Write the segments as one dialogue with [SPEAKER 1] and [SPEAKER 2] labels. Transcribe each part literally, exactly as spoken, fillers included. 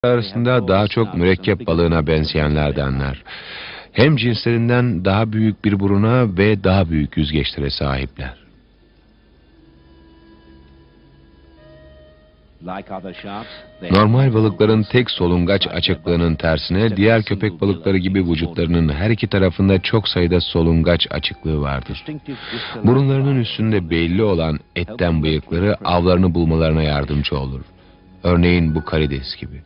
[SPEAKER 1] arasında daha çok mürekkep balığına benzeyenlerdenler. Hem cinslerinden daha büyük bir buruna ve daha büyük yüzgeçlere sahipler. Normal balıkların tek solungaç açıklığının tersine diğer köpek balıkları gibi vücutlarının her iki tarafında çok sayıda solungaç açıklığı vardır. Burunlarının üstünde belli olan etten bıyıkları avlarını bulmalarına yardımcı olur. Örneğin bu karides gibi.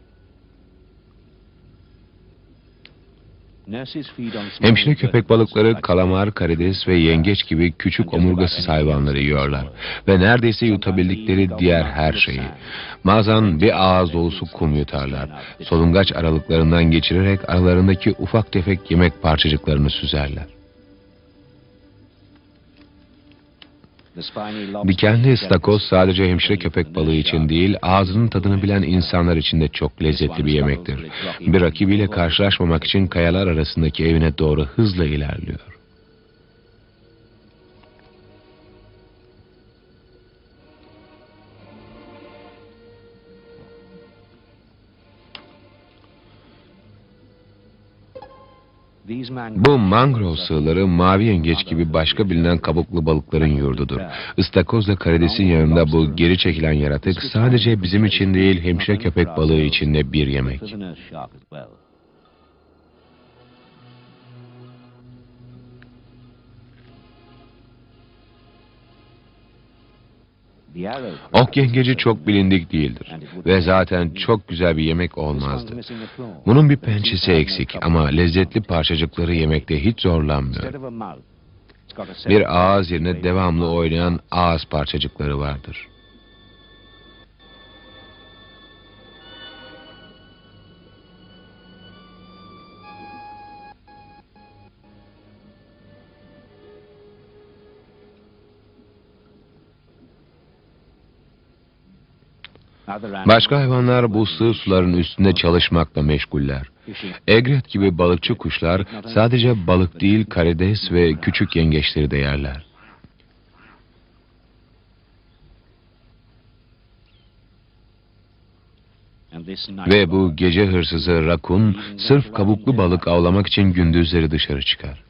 [SPEAKER 1] Hemşire köpek balıkları kalamar, karides ve yengeç gibi küçük omurgasız hayvanları yiyorlar ve neredeyse yutabildikleri diğer her şeyi. Bazen bir ağız dolusu kum yutarlar. Solungaç aralıklarından geçirerek aralarındaki ufak tefek yemek parçacıklarını süzerler. Dikenli ıstakoz sadece hemşire köpek balığı için değil, ağzının tadını bilen insanlar için de çok lezzetli bir yemektir. Bir rakibiyle karşılaşmamak için kayalar arasındaki evine doğru hızla ilerliyor. Bu mangrove sığları mavi yengeç gibi başka bilinen kabuklu balıkların yurdudur. İstakozla karidesin yanında bu geri çekilen yaratık sadece bizim için değil hemşire köpek balığı için de bir yemek. Ok yengeci çok bilindik değildir ve zaten çok güzel bir yemek olmazdı. Bunun bir pençesi eksik ama lezzetli parçacıkları yemekte hiç zorlanmıyor. Bir ağız yerine devamlı oynayan ağız parçacıkları vardır. Başka hayvanlar bu sığ suların üstünde çalışmakla meşguller. Egret gibi balıkçı kuşlar sadece balık değil karides ve küçük yengeçleri de yerler. Ve bu gece hırsızı rakun sırf kabuklu balık avlamak için gündüzleri dışarı çıkar.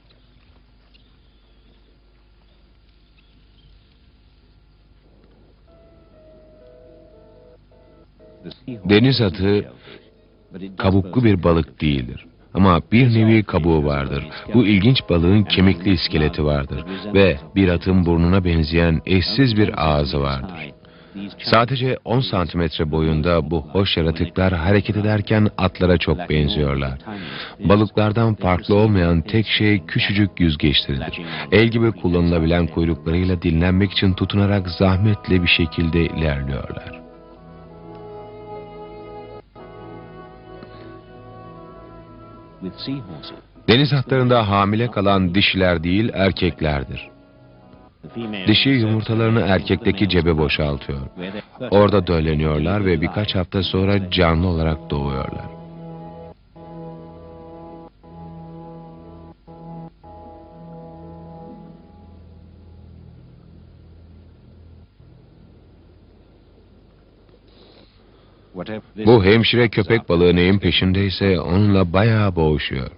[SPEAKER 1] Deniz atı kabuklu bir balık değildir. Ama bir nevi kabuğu vardır. Bu ilginç balığın kemikli iskeleti vardır. Ve bir atın burnuna benzeyen eşsiz bir ağzı vardır. Sadece on santimetre boyunda bu hoş yaratıklar hareket ederken atlara çok benziyorlar. Balıklardan farklı olmayan tek şey küçücük yüzgeçleridir. El gibi kullanılabilen kuyruklarıyla dinlenmek için tutunarak zahmetli bir şekilde ilerliyorlar. Deniz atlarında hamile kalan dişiler değil erkeklerdir. Dişi yumurtalarını erkekteki cebe boşaltıyor. Orada dölleniyorlar ve birkaç hafta sonra canlı olarak doğuyorlar. Bu hemşire köpek balığı neyin peşindeyse onunla bayağı boğuşuyor.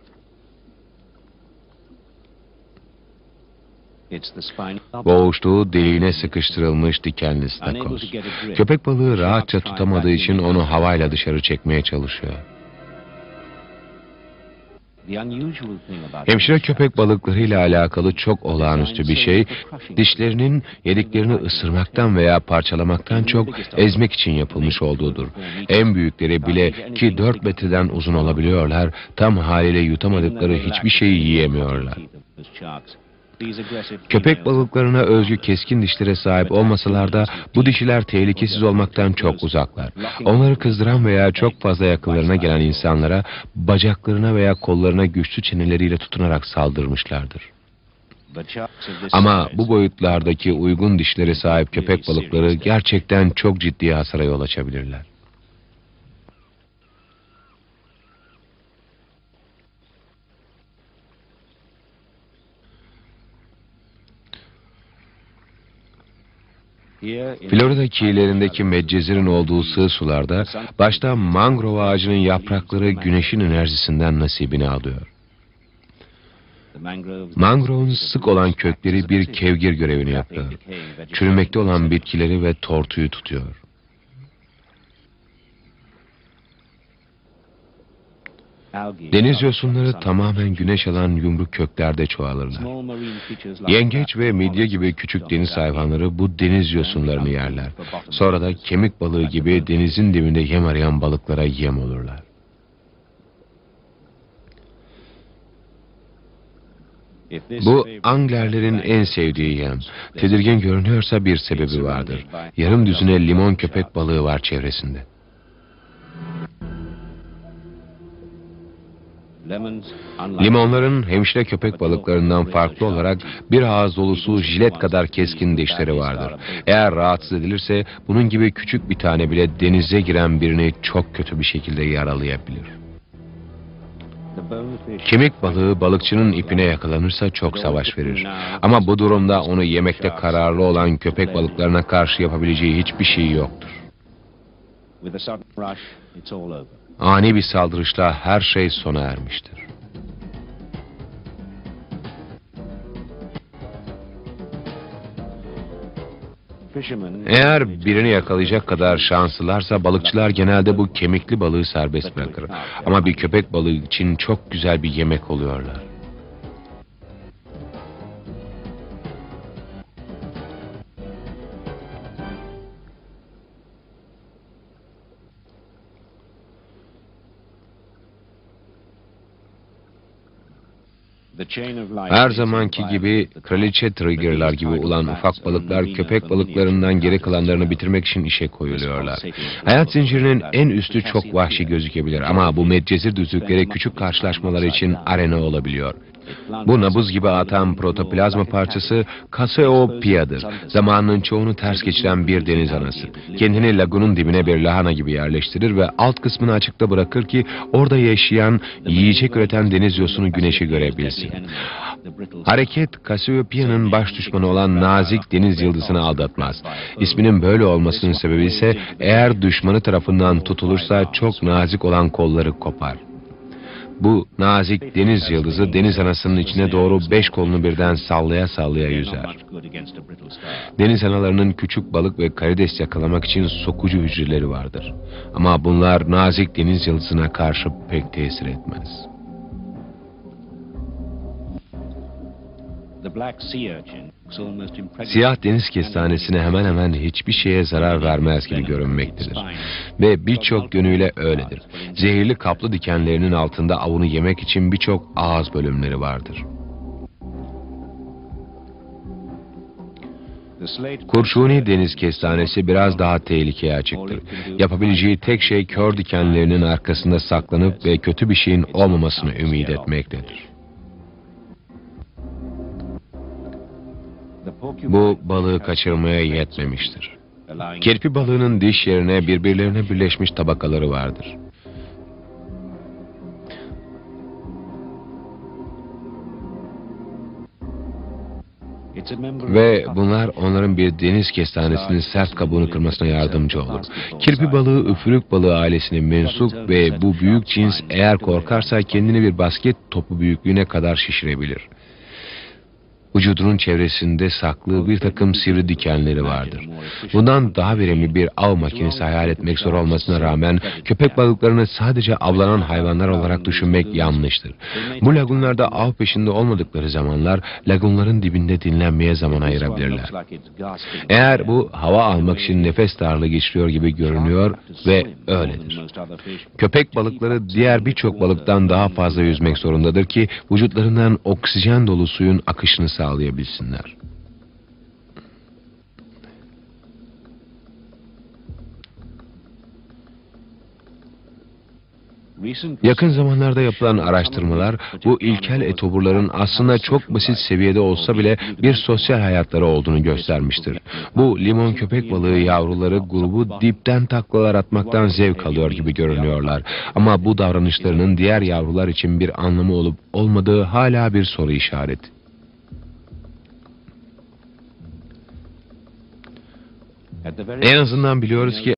[SPEAKER 1] Boğuştuğu deliğine sıkıştırılmış dikenli istakoz. Köpek balığı rahatça tutamadığı için onu havayla dışarı çekmeye çalışıyor. Hemşire köpek balıklarıyla alakalı çok olağanüstü bir şey, dişlerinin yediklerini ısırmaktan veya parçalamaktan çok ezmek için yapılmış olduğudur. En büyükleri bile ki dört metreden uzun olabiliyorlar, tam haliyle yutamadıkları hiçbir şeyi yiyemiyorlar. Köpek balıklarına özgü keskin dişlere sahip olmasalar da bu dişiler tehlikesiz olmaktan çok uzaklar. Onları kızdıran veya çok fazla yakınlarına gelen insanlara bacaklarına veya kollarına güçlü çeneleriyle tutunarak saldırmışlardır. Ama bu boyutlardaki uygun dişlere sahip köpek balıkları gerçekten çok ciddi hasara yol açabilirler. Florida kıyılarındaki Medcezir'in olduğu sığ sularda başta mangrove ağacının yaprakları güneşin enerjisinden nasibini alıyor. Mangrove'un sık olan kökleri bir kevgir görevini yapıyor. Çürümekte olan bitkileri ve tortuyu tutuyor. Deniz yosunları tamamen güneş alan yumru köklerde çoğalırlar. Yengeç ve midye gibi küçük deniz hayvanları bu deniz yosunlarını yerler. Sonra da kemik balığı gibi denizin dibinde yem arayan balıklara yem olurlar. Bu anglerlerin en sevdiği yem. Tedirgin görünüyorsa bir sebebi vardır. Yarım düzine limon köpek balığı var çevresinde. Limonların hemşire köpek balıklarından farklı olarak bir ağız dolusu jilet kadar keskin dişleri vardır. Eğer rahatsız edilirse bunun gibi küçük bir tane bile denize giren birini çok kötü bir şekilde yaralayabilir. Kemik balığı balıkçının ipine yakalanırsa çok savaş verir. Ama bu durumda onu yemekte kararlı olan köpek balıklarına karşı yapabileceği hiçbir şey yoktur. Ani bir saldırışla her şey sona ermiştir. Eğer birini yakalayacak kadar şanslılarsa balıkçılar genelde bu kemikli balığı serbest bırakır. Ama bir köpek balığı için çok güzel bir yemek oluyorlar. Her zamanki gibi kraliçe triggerlar gibi olan ufak balıklar köpek balıklarından geri kalanlarını bitirmek için işe koyuluyorlar. Hayat zincirinin en üstü çok vahşi gözükebilir ama bu Medcezir düzlükleri küçük karşılaşmalar için arena olabiliyor. Bu nabız gibi atan protoplazma parçası Cassiopeia'dır. Zamanının çoğunu ters geçiren bir deniz anası. Kendini lagunun dibine bir lahana gibi yerleştirir ve alt kısmını açıkta bırakır ki orada yaşayan, yiyecek üreten deniz yosunu güneşi görebilsin. Hareket Cassiopeia'nın baş düşmanı olan nazik deniz yıldızını aldatmaz. İsminin böyle olmasının sebebi ise eğer düşmanı tarafından tutulursa çok nazik olan kolları kopar. Bu nazik deniz yıldızı deniz anasının içine doğru beş kolunu birden sallaya sallaya yüzer. Deniz analarının küçük balık ve karides yakalamak için sokucu hücreleri vardır. Ama bunlar nazik deniz yıldızına karşı pek tesir etmez. Siyah deniz kestanesine hemen hemen hiçbir şeye zarar vermez gibi görünmektedir. Ve birçok yönüyle öyledir. Zehirli kaplı dikenlerinin altında avını yemek için birçok ağız bölümleri vardır. Kurşuni deniz kestanesi biraz daha tehlikeye açıktır. Yapabileceği tek şey kör dikenlerinin arkasında saklanıp ve kötü bir şeyin olmamasını ümit etmektedir. Bu balığı kaçırmaya yetmemiştir. Kirpi balığının diş yerine birbirlerine birleşmiş tabakaları vardır. Ve bunlar onların bir deniz kestanesinin sert kabuğunu kırmasına yardımcı olur. Kirpi balığı üfürük balığı ailesine mensup ve bu büyük cins eğer korkarsa kendini bir basket topu büyüklüğüne kadar şişirebilir. Vücudunun çevresinde saklı bir takım sivri dikenleri vardır. Bundan daha verimli bir av makinesi hayal etmek zor olmasına rağmen köpek balıklarını sadece avlanan hayvanlar olarak düşünmek yanlıştır. Bu lagunlarda av peşinde olmadıkları zamanlar lagunların dibinde dinlenmeye zaman ayırabilirler. Eğer bu hava almak için nefes darlığı geçiriyor gibi görünüyor ve öyledir. Köpek balıkları diğer birçok balıktan daha fazla yüzmek zorundadır ki vücutlarından oksijen dolu suyun akışını sağlayabilsinler. Yakın zamanlarda yapılan araştırmalar bu ilkel etoburların aslında çok basit seviyede olsa bile bir sosyal hayatları olduğunu göstermiştir. Bu limon köpek balığı yavruları grubu dipten taklalar atmaktan zevk alıyor gibi görünüyorlar. Ama bu davranışlarının diğer yavrular için bir anlamı olup olmadığı hala bir soru işareti. En azından biliyoruz ki